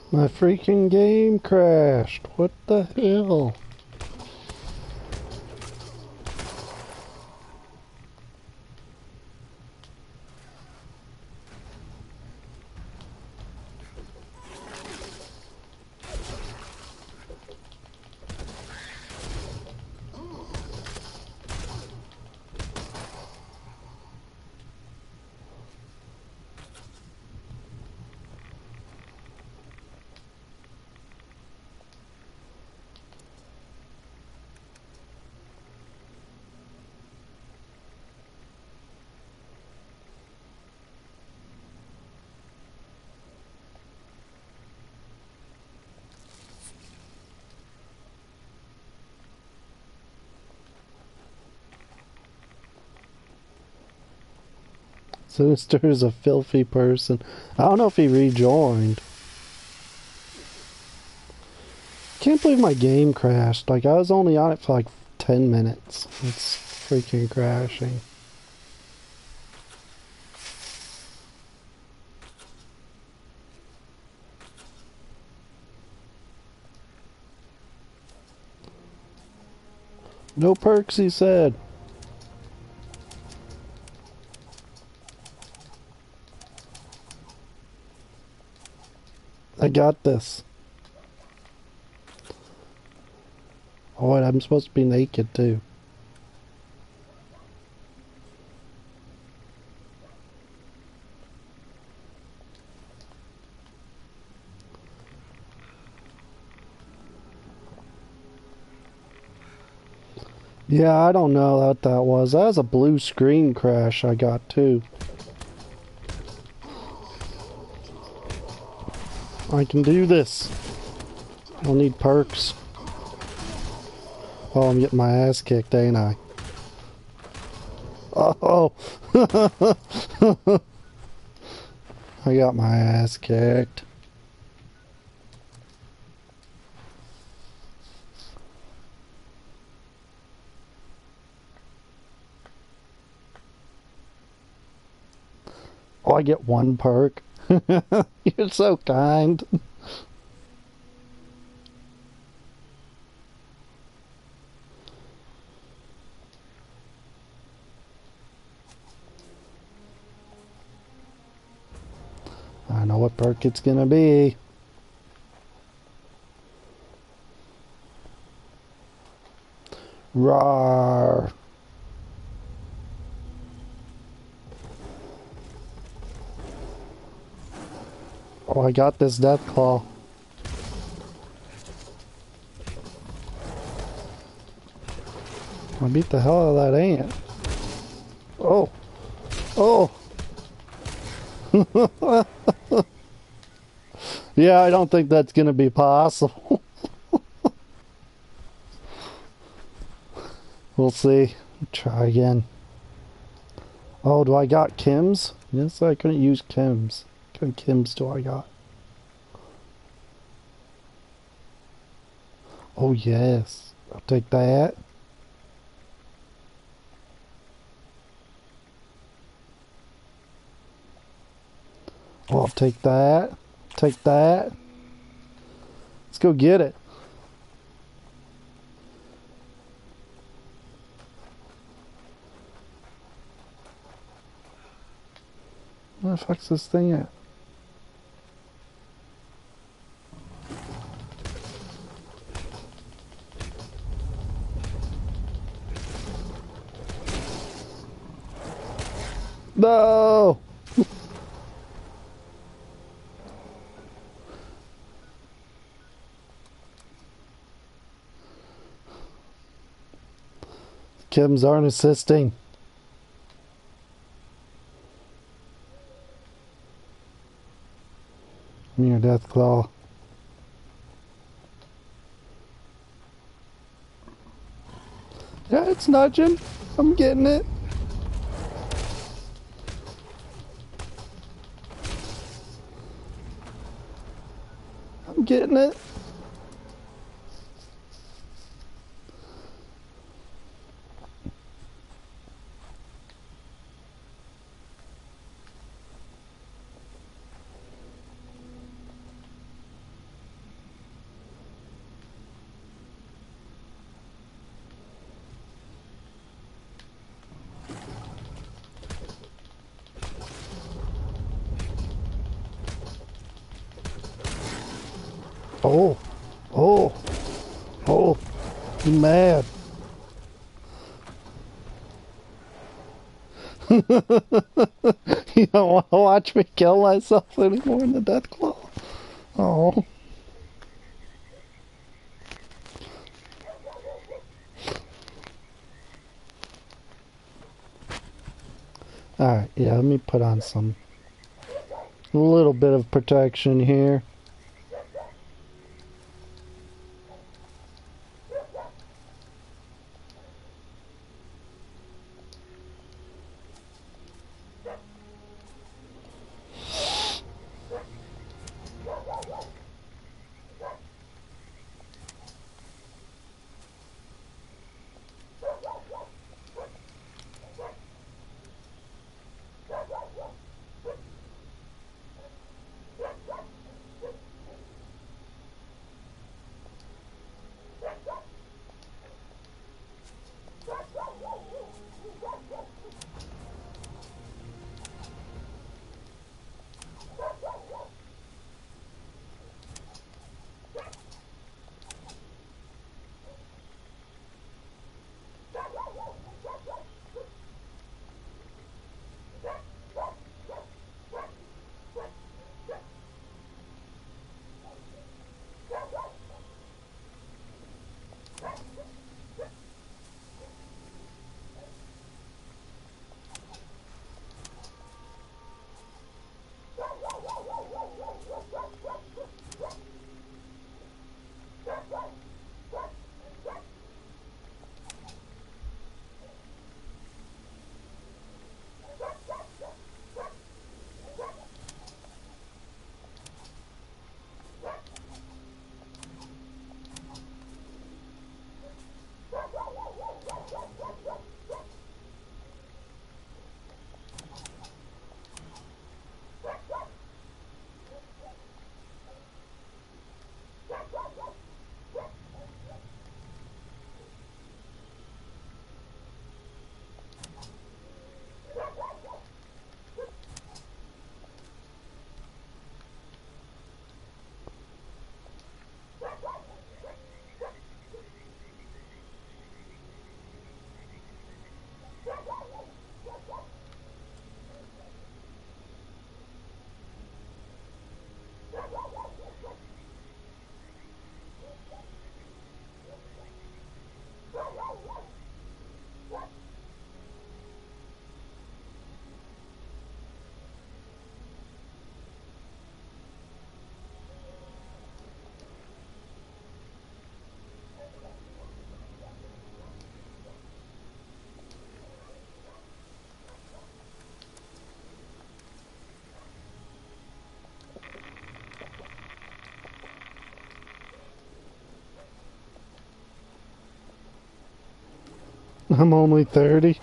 My freaking game crashed. What the hell? Sinister is a filthy person. I don't know if he rejoined. Can't believe my game crashed. Like, I was only on it for like 10 minutes. It's freaking crashing. No perks, he said. I got this. Oh, wait, I'm supposed to be naked too. Yeah, I don't know what that was. That was a blue screen crash I got too. I can do this. I don't need perks. Oh, I'm getting my ass kicked, ain't I? Oh! I got my ass kicked. Oh, I get one perk. You're so kind. I know what perk it's gonna be. Rawr. Oh, I got this death claw. I beat the hell out of that ant. Oh. Oh. Yeah, I don't think that's gonna be possible. We'll see. Try again. Oh, do I got Kim's? Yes, I couldn't use Kim's. What kind of Kim's do I got? Oh, yes. I'll take that. Oh, I'll take that. Take that. Let's go get it. Where the fuck's this thing at? No! Kims aren't assisting. Give me your death claw. Yeah, it's nudging. I'm getting it. I'm getting it. Oh, oh, oh, you mad. You don't want to watch me kill myself anymore in the death claw. Oh. Alright, yeah, let me put on a little bit of protection here. I'm only 30.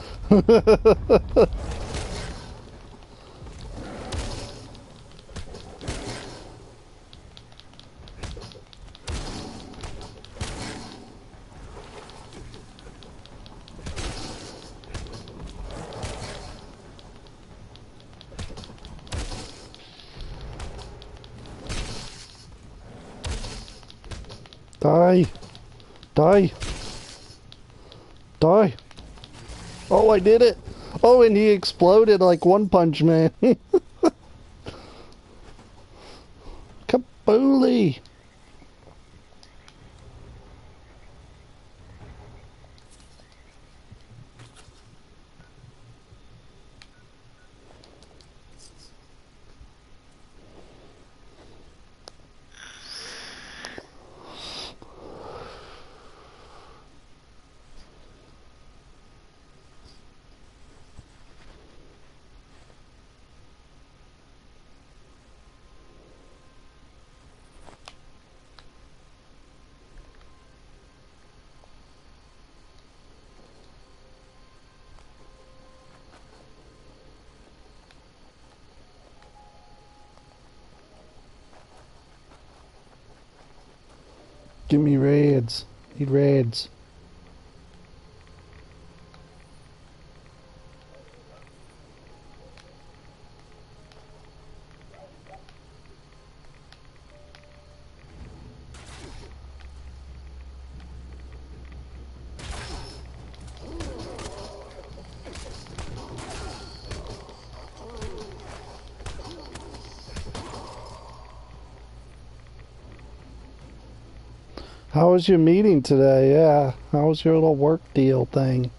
Die. Die. Die. Oh, I did it. Oh, and he exploded like One Punch Man. Kabooly. Give me reds. Need reds. How was your meeting today? Yeah. How was your little work deal thing?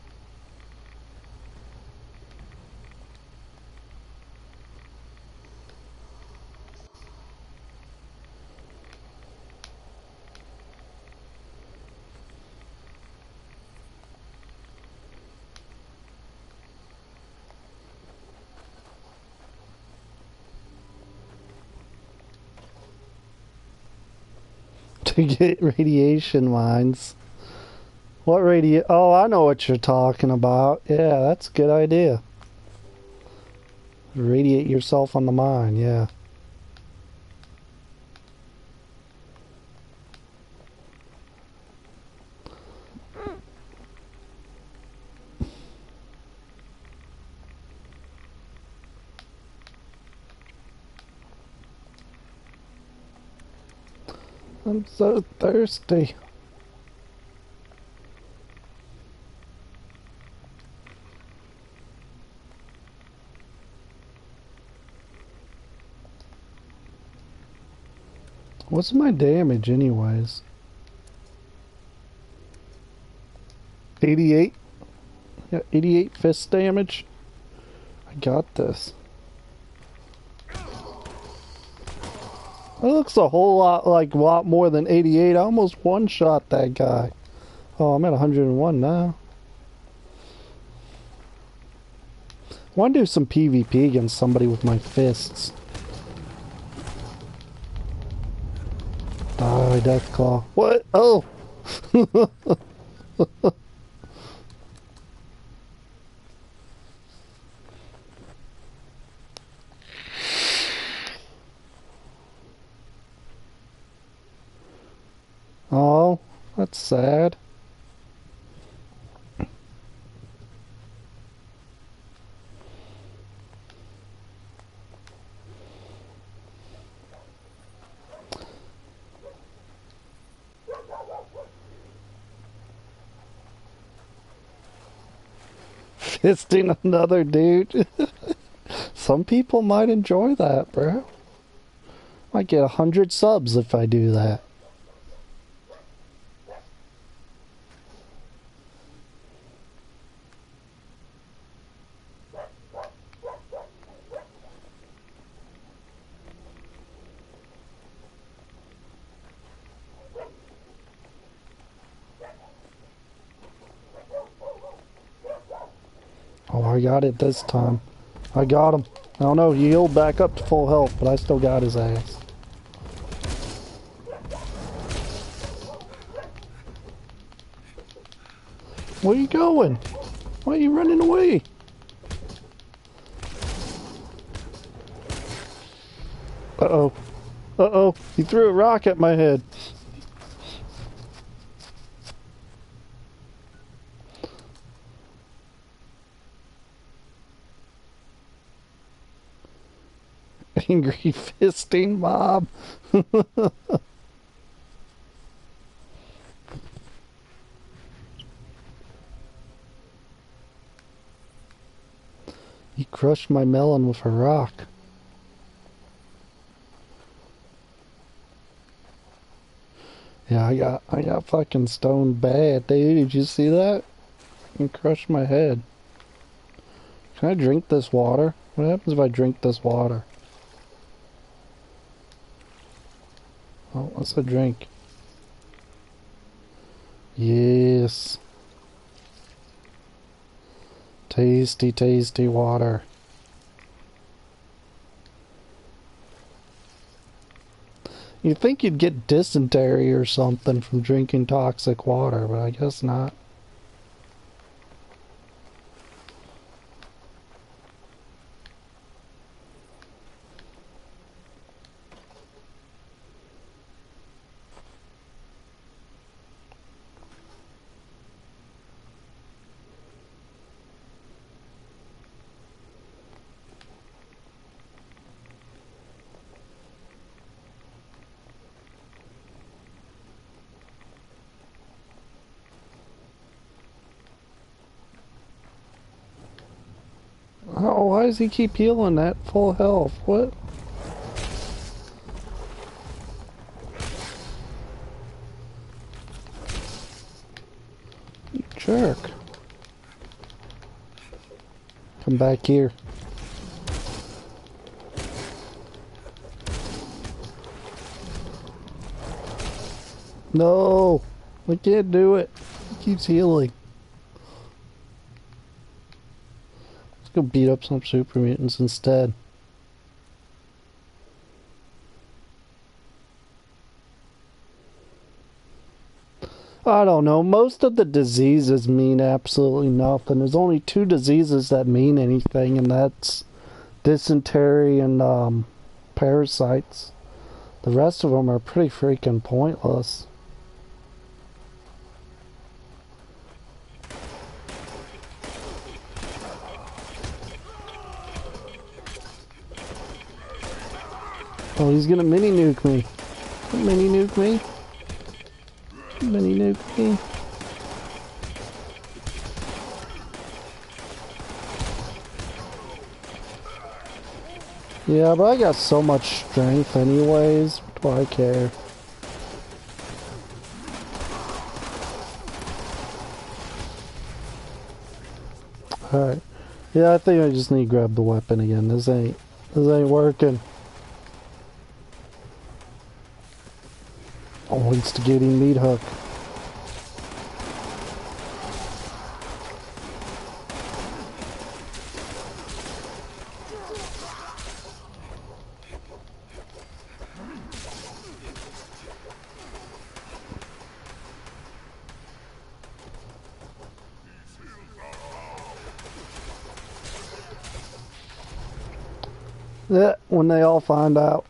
To get radiation mines. What Oh, I know what you're talking about. Yeah, that's a good idea. Radiate yourself on the mine, yeah. I'm so thirsty. What's my damage anyways? 88? Yeah, 88 fist damage? I got this. That looks a whole lot like a lot more than 88. I almost one-shot that guy. Oh, I'm at 101 now. I want to do some PvP against somebody with my fists. Die, Deathclaw. What? Oh! Oh, that's sad. Fisting another dude. Some people might enjoy that, bro. Might get 100 subs if I do that. Oh, I got it this time. I got him. I don't know, he healed back up to full health, but I still got his ass. Where you going? Why are you running away? Uh-oh. Uh-oh. He threw a rock at my head. Angry fisting mob. He crushed my melon with a rock. Yeah, I got fucking stoned bad, dude. Did you see that? He crushed my head. Can I drink this water? What happens if I drink this water? Oh, what's a drink? Yes. Tasty, tasty water. You'd think you'd get dysentery or something from drinking toxic water, but I guess not. Oh, why does he keep healing that full health? What? jerk. Come back here. No! I can't do it. It keeps healing. Let's go beat up some super mutants instead. I don't know. Most of the diseases mean absolutely nothing. There's only 2 diseases that mean anything, and that's dysentery and parasites. The rest of them are pretty freaking pointless. Oh, he's gonna mini nuke me. Mini nuke me. Mini nuke me. Yeah, but I got so much strength anyways. What do I care? Alright. Yeah, I think I just need to grab the weapon again. This ain't working. Oh, instigating meat hook. Yeah, when they all find out.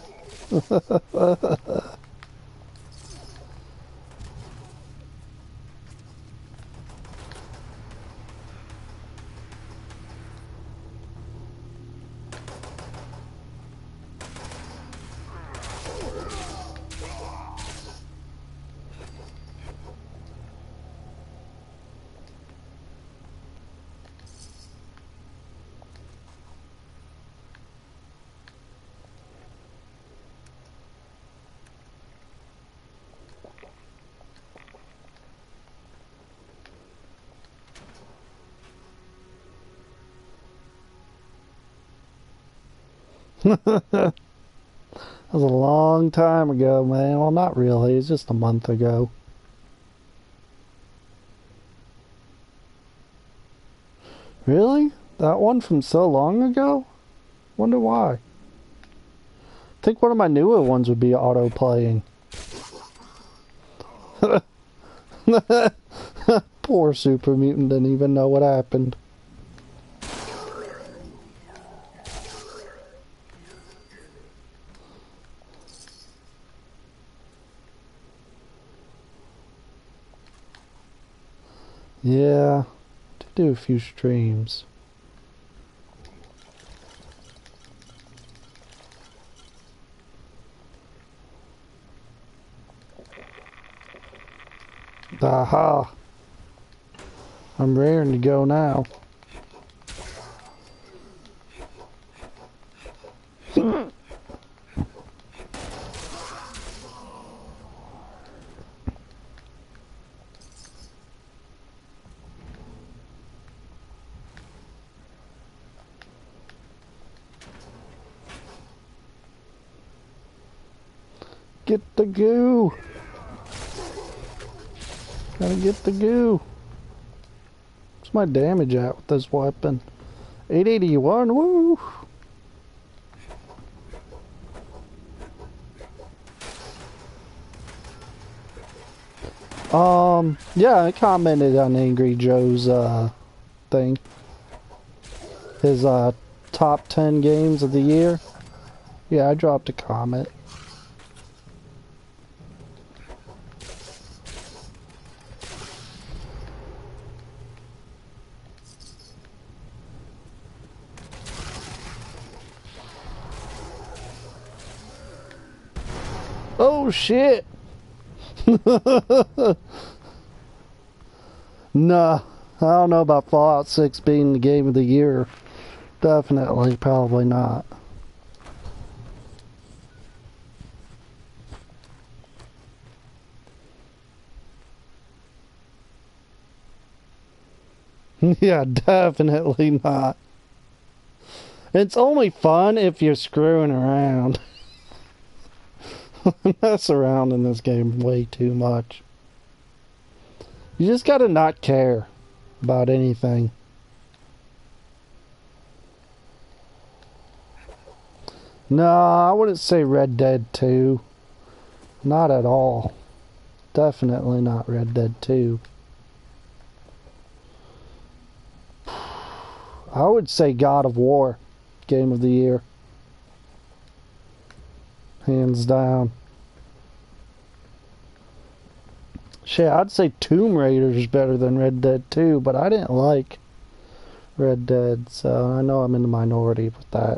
That was a long time ago, man. Well, not really. It's just a month ago. Really? That one from so long ago? Wonder why. I think one of my newer ones would be auto-playing. Poor super mutant didn't even know what happened. Yeah, to do a few streams. Aha! I'm raring to go now. Get the goo! Gotta get the goo. What's my damage at with this weapon? 881, woo! Yeah, I commented on Angry Joe's, thing. His, top 10 games of the year. Yeah, I dropped a comment. Oh shit! Nah, I don't know about Fallout 6 being the game of the year. Definitely, probably not. Yeah, definitely not. It's only fun if you're screwing around. I mess around in this game way too much. You just gotta not care about anything. No, I wouldn't say Red Dead 2. Not at all. Definitely not Red Dead 2. I would say God of War. Game of the Year. Hands down. Shit, I'd say Tomb Raider is better than Red Dead 2, but I didn't like Red Dead, so I know I'm in the minority with that.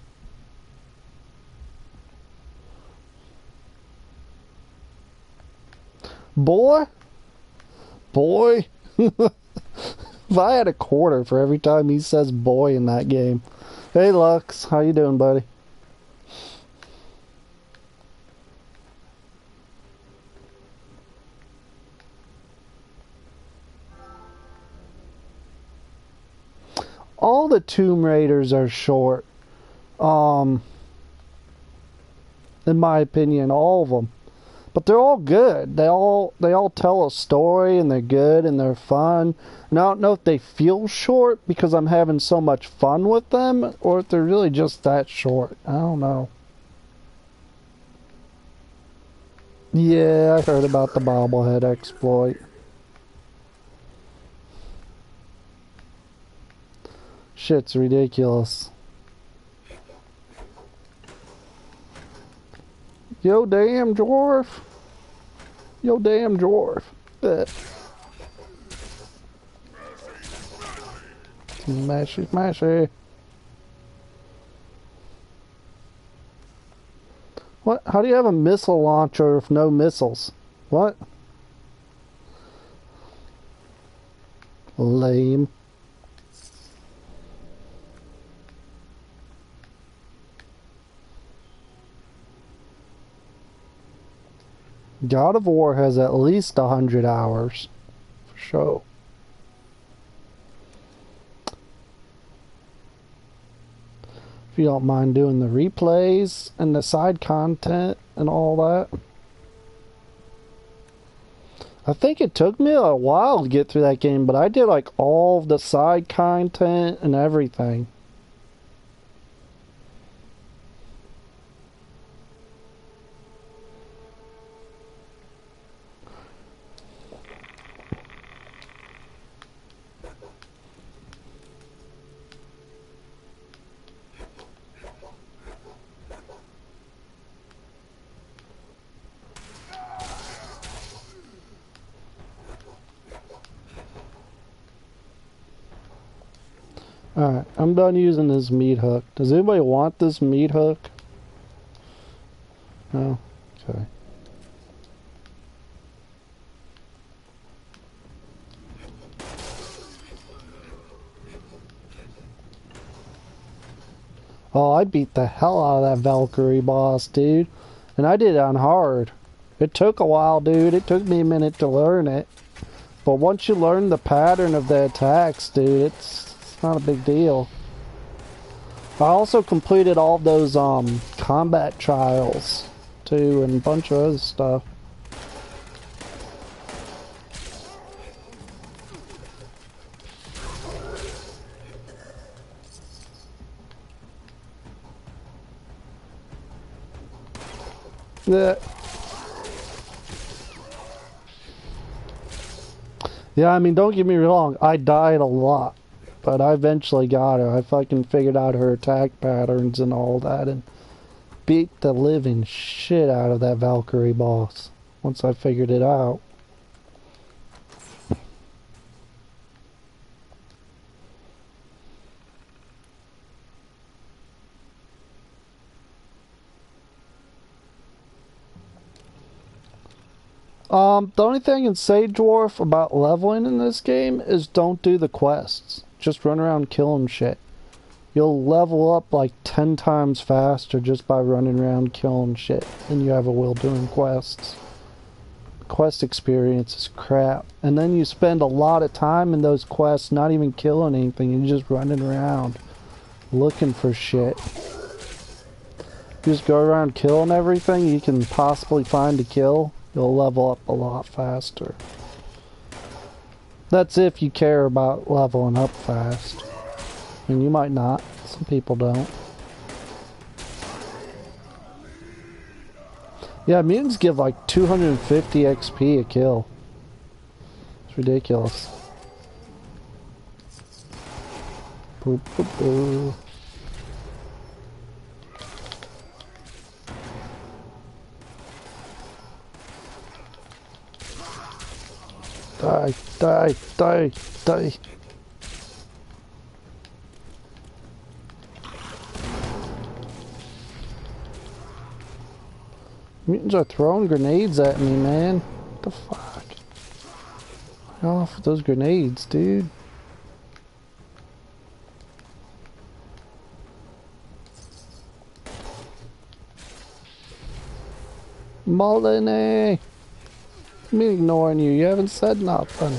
Boy? Boy? If I had a quarter for every time he says boy in that game. Hey Lux, how you doing, buddy? All the Tomb Raiders are short. In my opinion, all of them. But they're all good. They all tell a story, and they're good, and they're fun. And I don't know if they feel short because I'm having so much fun with them, or if they're really just that short. I don't know. Yeah, I heard about the bobblehead exploit. Shit's ridiculous. Yo, damn dwarf. Yo, damn dwarf. Smashy, smashy. What? How do you have a missile launcher with no missiles? What? Lame. God of War has at least 100 hours. For sure. If you don't mind doing the replays and the side content and all that. I think it took me a while to get through that game, but I did like all of the side content and everything. Alright, I'm done using this meat hook. Does anybody want this meat hook? No? Okay. Oh, I beat the hell out of that Valkyrie boss, dude. And I did it on hard. It took a while, dude. It took me a minute to learn it. But once you learn the pattern of the attacks, dude, it's not a big deal. I also completed all those combat trials too, and a bunch of other stuff. Yeah, I mean, don't get me wrong, I died a lot. But I eventually got her. I fucking figured out her attack patterns and all that and beat the living shit out of that Valkyrie boss once I figured it out. The only thing I can say, Dwarf, about leveling in this game is don't do the quests. Just run around killing shit. You'll level up like 10 times faster just by running around killing shit than you ever will doing quests. quest experience is crap. And then you spend a lot of time in those quests not even killing anything. You're just running around looking for shit. You just go around killing everything you can possibly find to kill. You'll level up a lot faster. That's if you care about leveling up fast. And you might not. Some people don't. Yeah, mutants give like 250 XP a kill. It's ridiculous. Boop, boop, boop. Die, die, die, die. Mutants are throwing grenades at me, man. What the fuck? Get off with those grenades, dude. Moliny! Me ignoring you. You haven't said nothing.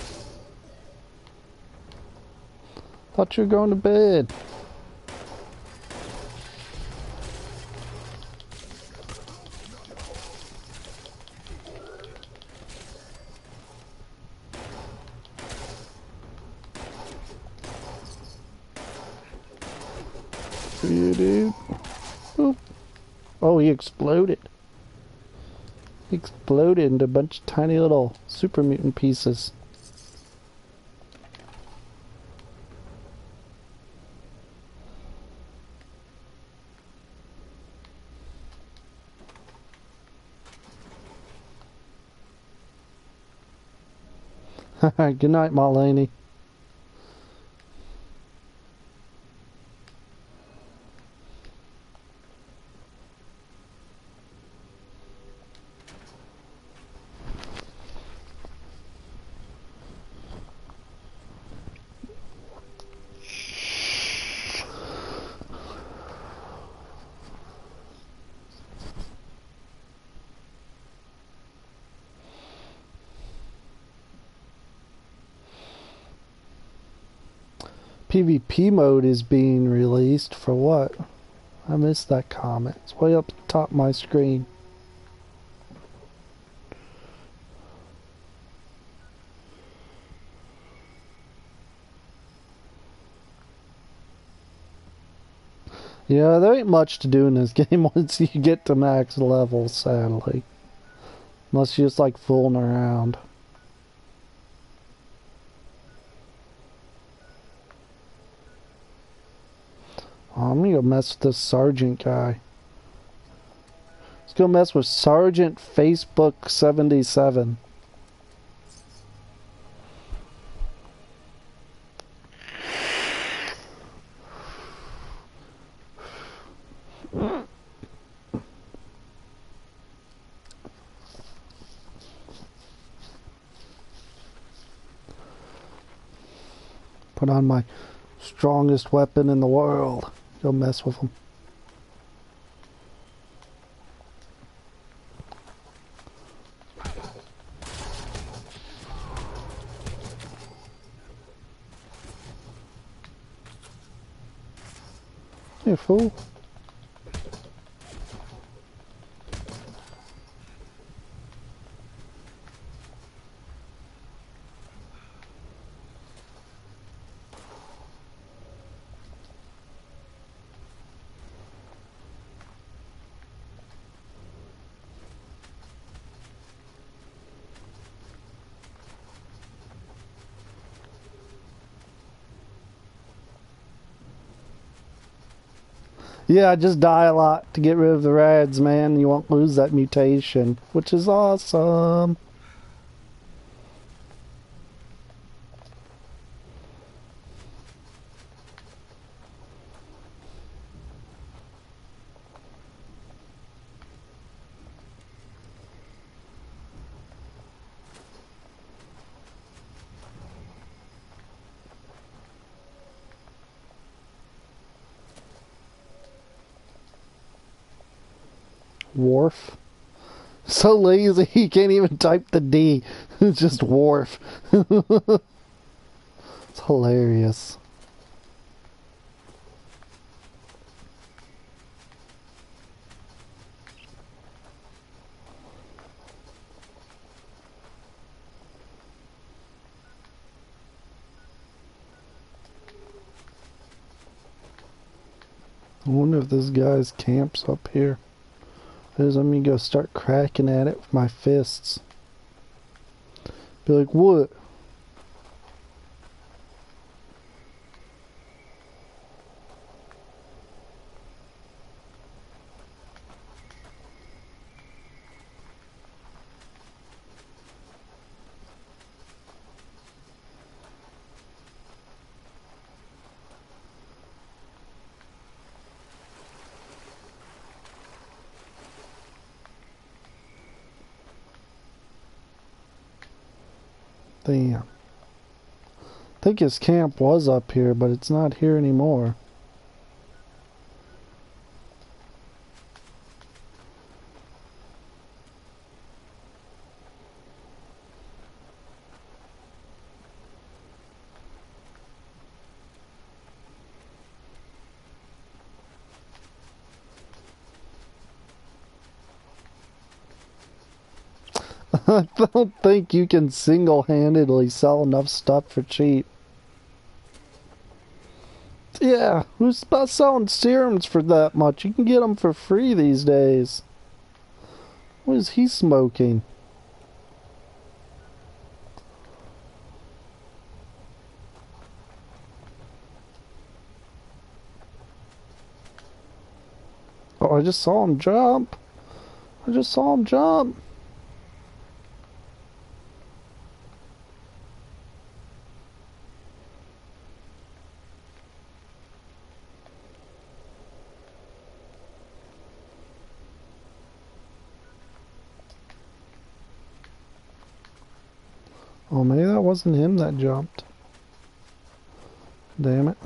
Thought you were going to bed. Yeah, dude. Oop. Oh, he exploded. He exploded into a bunch of tiny little super mutant pieces. Good night, Marlene. PvP mode is being released for what? I missed that comment. It's way up the top of my screen. Yeah, there ain't much to do in this game once you get to max level, sadly. Unless you're just like fooling around. Oh, I'm gonna go mess with this sergeant guy. Let's go mess with Sergeant Facebook 77. Put on my strongest weapon in the world. Go mess with him. You fool. Yeah, just die a lot to get rid of the rads, man. You won't lose that mutation, which is awesome. Wharf. So lazy he can't even type the D. It's just wharf. It's hilarious. I wonder if this guy's camp's up here. Let me go start cracking at it with my fists. Be like, what? Damn. I think his camp was up here, but it's not here anymore. I don't think you can single-handedly sell enough stuff for cheap. Yeah, who's about selling serums for that much? You can get them for free these days. What is he smoking? Oh, I just saw him jump. I just saw him jump. Oh, maybe that wasn't him that jumped. Damn it.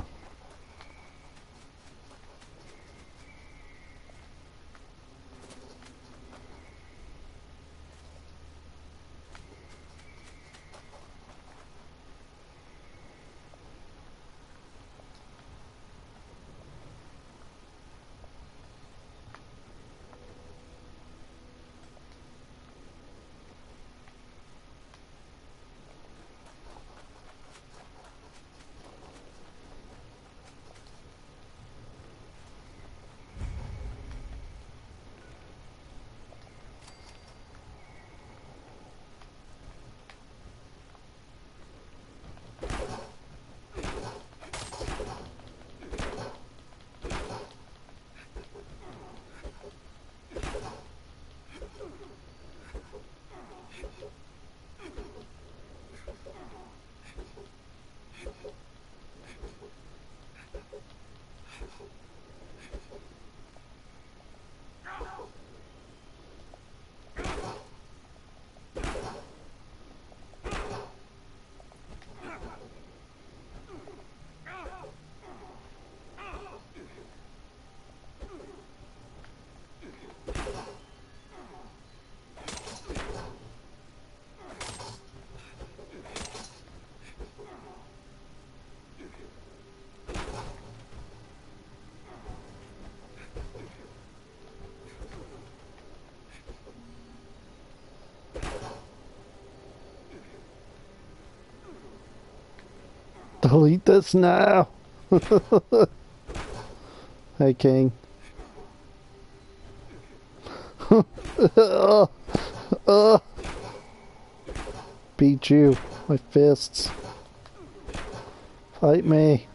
Delete this now. Hey, King. Beat you. My fists. Fight me.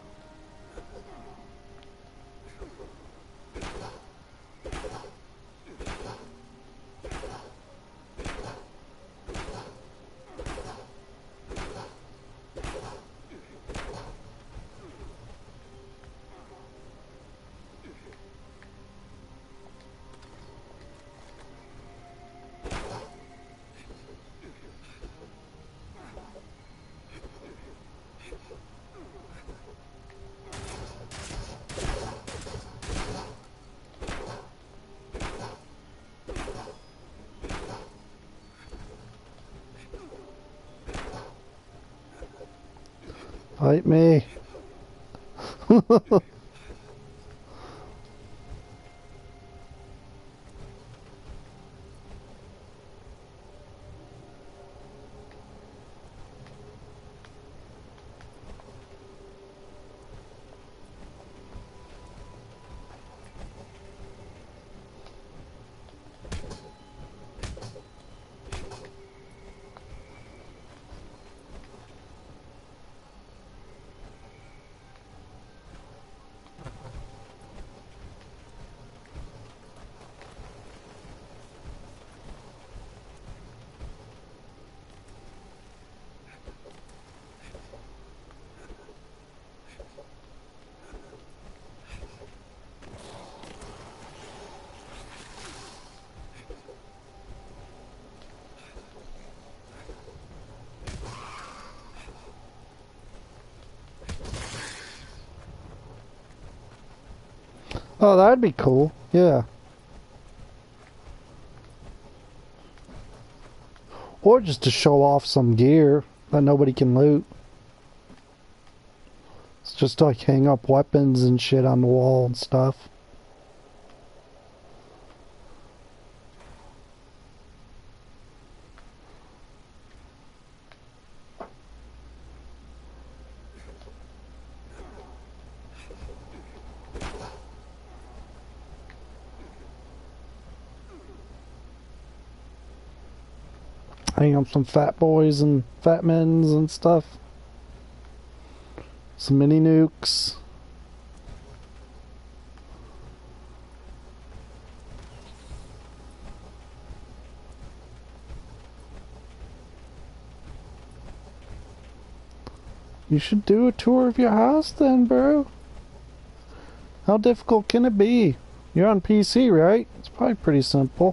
Fight me. Oh, that'd be cool. Yeah. Or just to show off some gear that nobody can loot. It's just to, like, hang up weapons and shit on the wall and stuff. Hang up some fat boys and fat men's and stuff. Some mini nukes. You should do a tour of your house then, bro. How difficult can it be? You're on PC, right? It's probably pretty simple.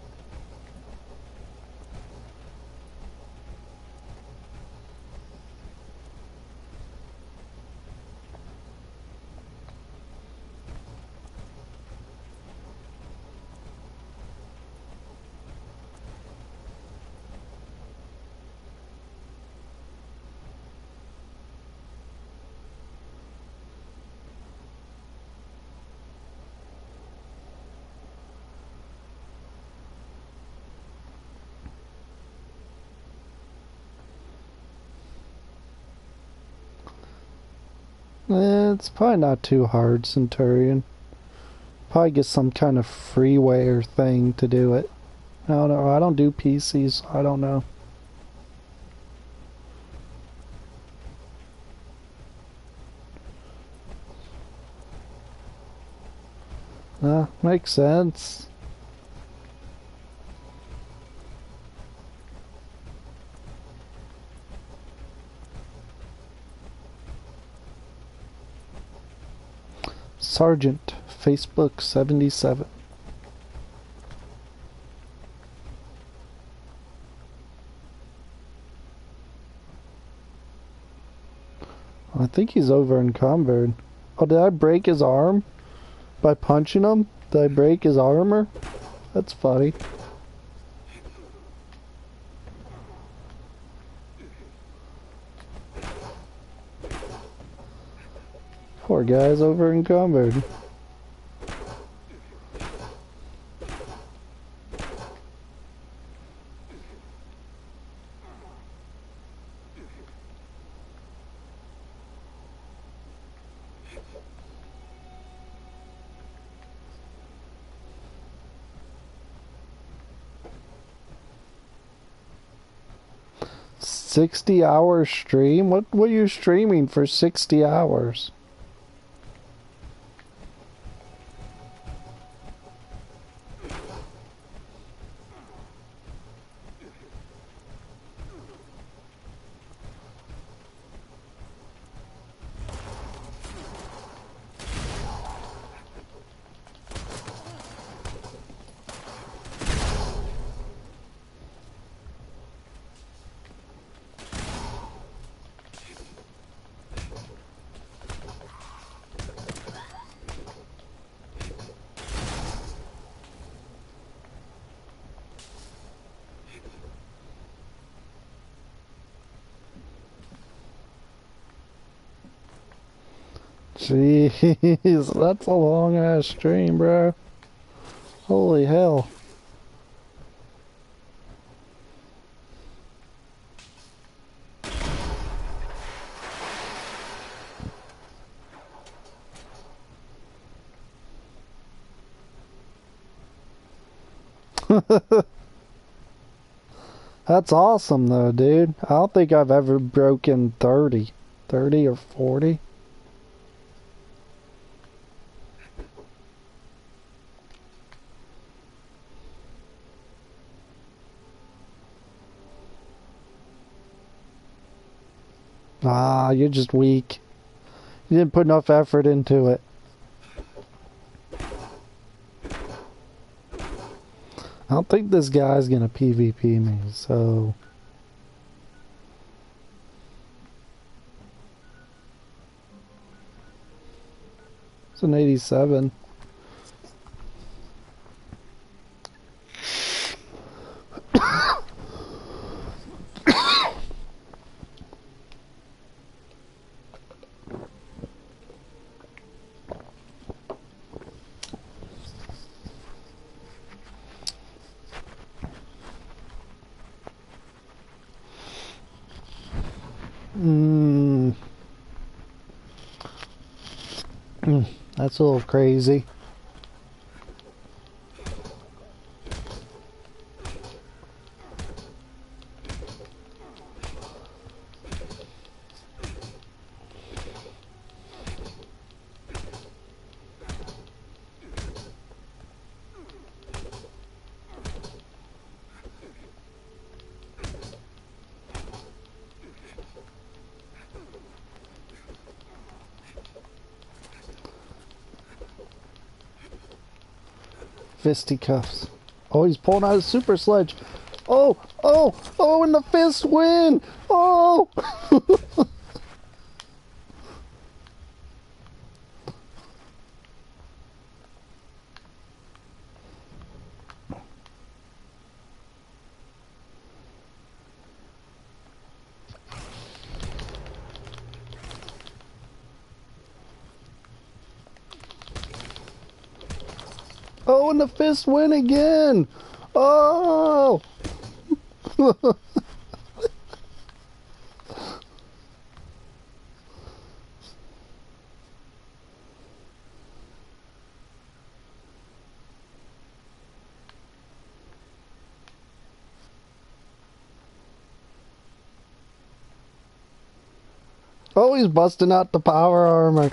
It's probably not too hard, Centurion. Probably get some kind of freeware thing to do it. I don't know. I don't do PCs, so I don't know. Makes sense. Sergeant, Facebook 77. I think he's over in Convert. Oh, did I break his arm by punching him? Did I break his armor? That's funny. Poor guy's over in Convert. $60-hour stream? What were you streaming for 60 hours? Jeez, that's a long ass stream, bro. Holy hell. That's awesome though, dude. I don't think I've ever broken 30. 30 or 40. Ah, you're just weak. You didn't put enough effort into it. I don't think this guy's gonna PvP me, so... It's an 87. That's a little crazy. Fisticuffs. Oh, he's pulling out his super sledge. Oh, oh, oh, and the fist win! Oh! Oh, and the fist win again! Oh! Oh, he's busting out the power armor.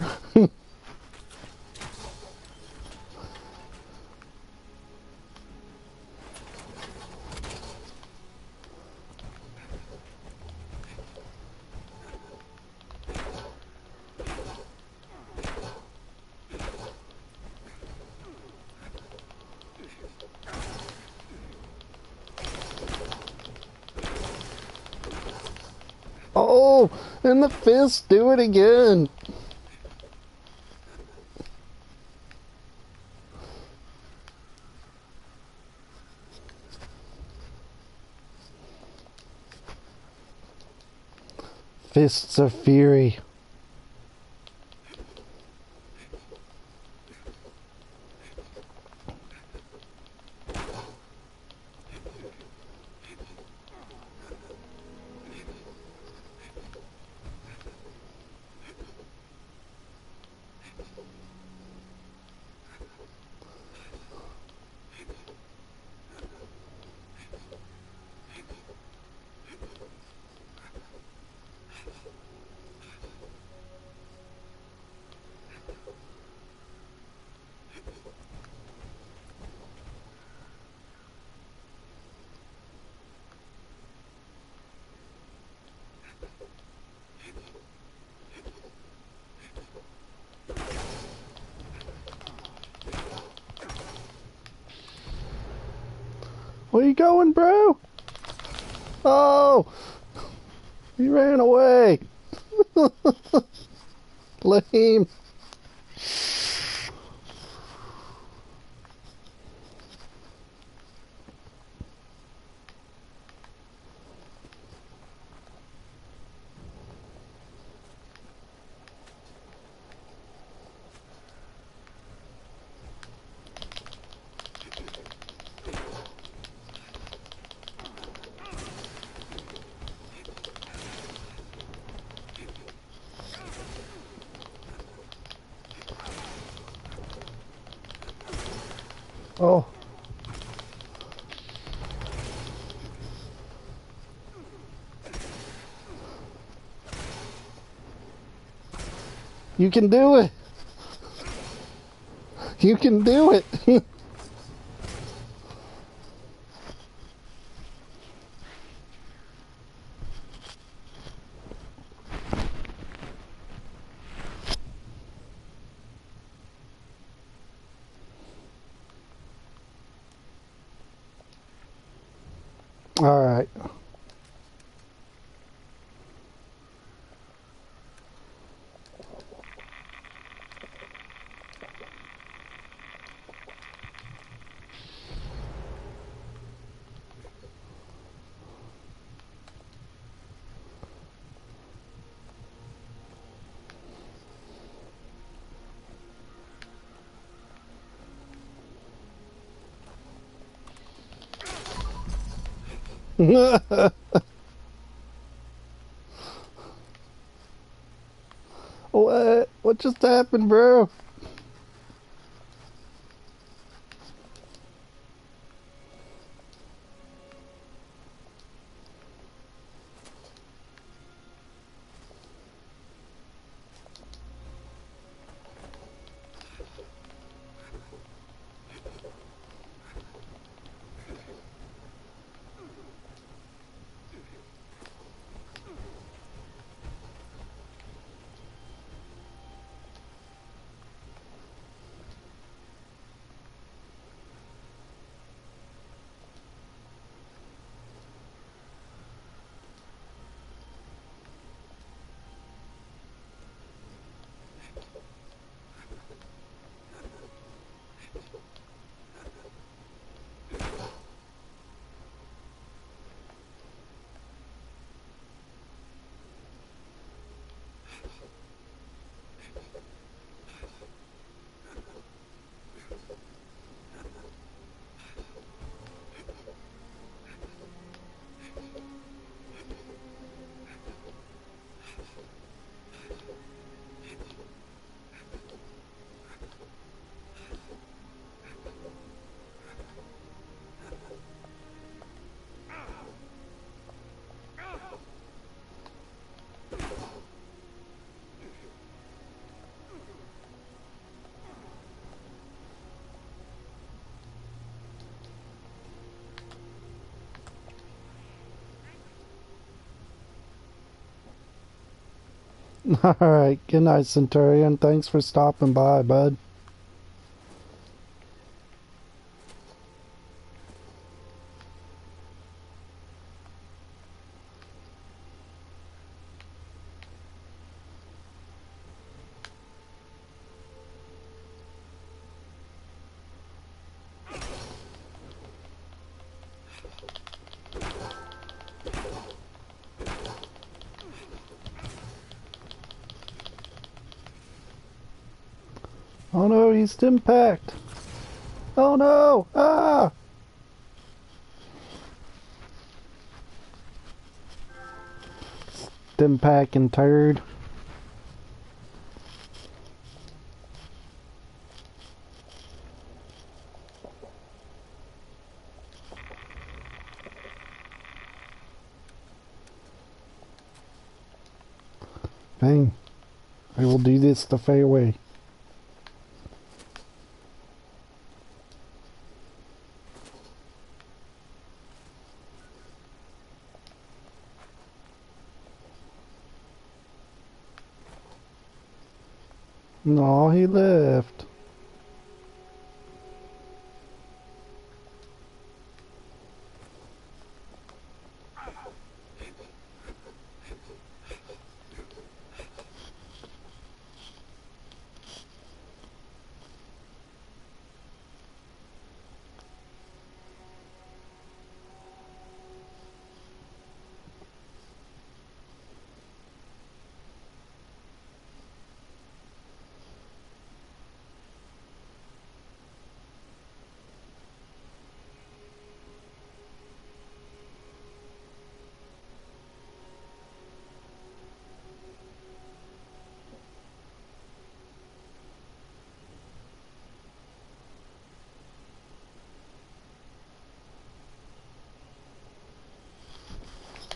Oh, and the fist do it again. Fists of Fury. Where you going, bro? Oh! He ran away! Lame! Oh. You can do it. You can do it. All right. What? What just happened, bro? All right. Good night, Centurion. Thanks for stopping by, bud. Oh no, he's impact. Oh no! Ah! Impact and turd. Bang. I will do this the fair way. No, he left.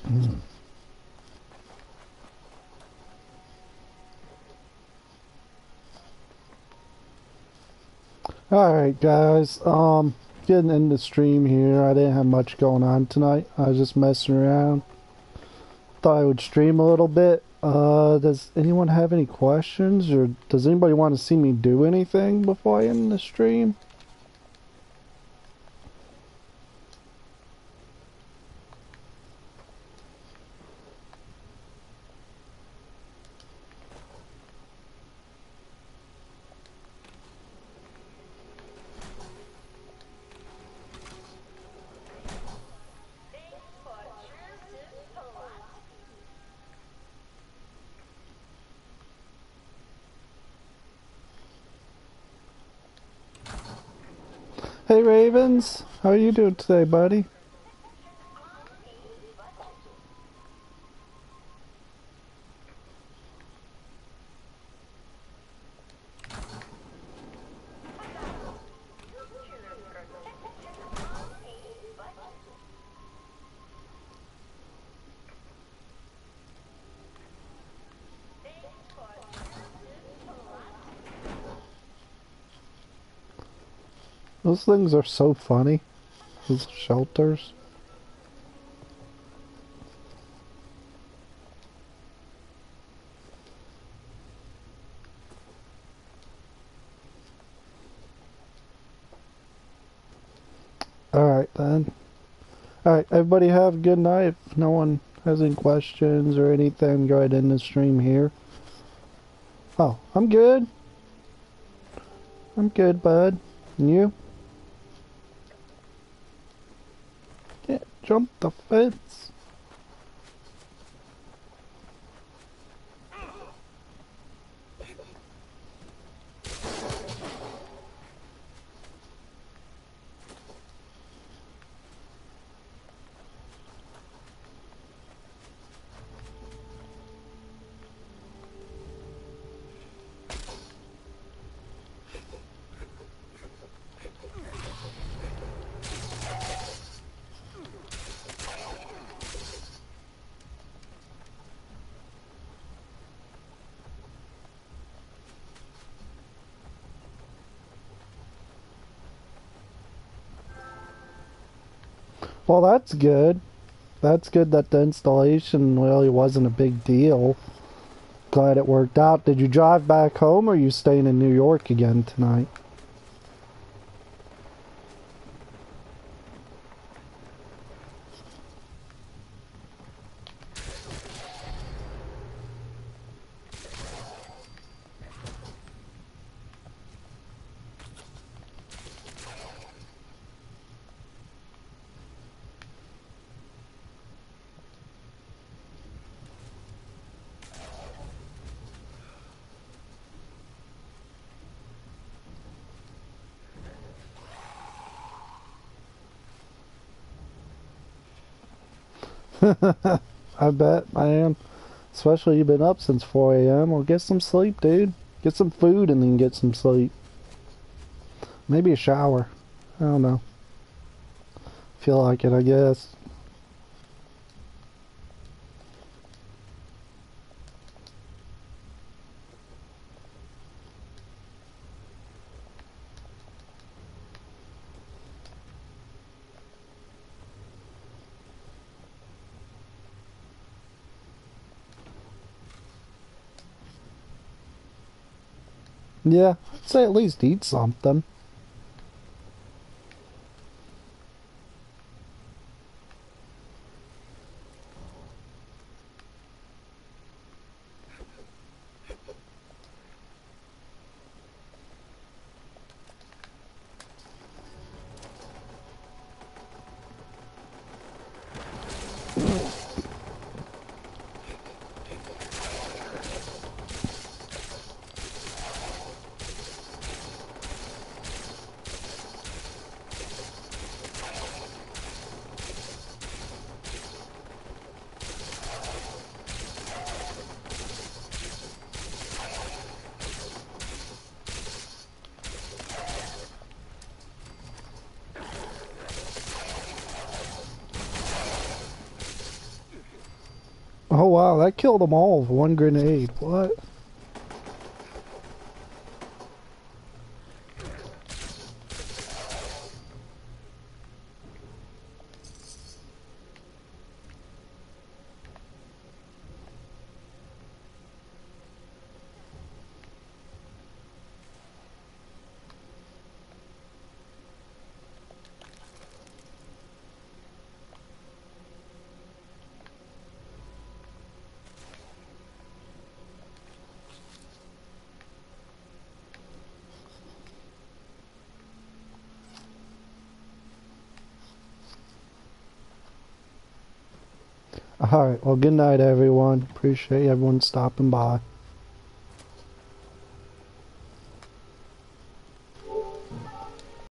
Alright guys, getting in the stream here. I didn't have much going on tonight. I was just messing around. Thought I would stream a little bit. Does anyone have any questions, or does anybody want to see me do anything before I end the stream? Hey Ravens, how are you doing today, buddy? Those things are so funny. Those shelters. Alright then. Alright, everybody have a good night. If no one has any questions or anything, go ahead and end the stream here. Oh, I'm good. I'm good, bud. And you? Yeah, jump the fence. Well, that's good. That's good that the installation really wasn't a big deal. Glad it worked out. Did you drive back home, or are you staying in New York again tonight? I bet, man. Especially you've been up since 4 a.m. Well, get some sleep, dude. Get some food and then get some sleep. Maybe a shower. I don't know. Feel like it, I guess. Yeah, I'd say at least eat something. Oh wow, that killed them all with one grenade. What? Alright, well good night everyone. Appreciate everyone stopping by.